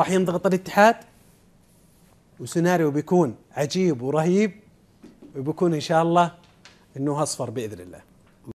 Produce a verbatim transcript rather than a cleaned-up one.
راح ينضغط الاتحاد، وسيناريو بيكون عجيب ورهيب، وبيكون ان شاء الله انه اصفر باذن الله.